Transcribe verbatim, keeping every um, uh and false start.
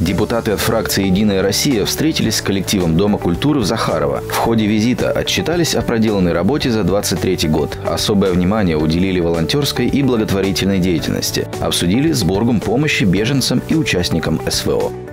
Депутаты от фракции «Единая Россия» встретились с коллективом Дома культуры в Захарово. В ходе визита отчитались о проделанной работе за двадцать третий год. Особое внимание уделили волонтерской и благотворительной деятельности. Обсудили сбор помощи беженцам и участникам эс вэ о.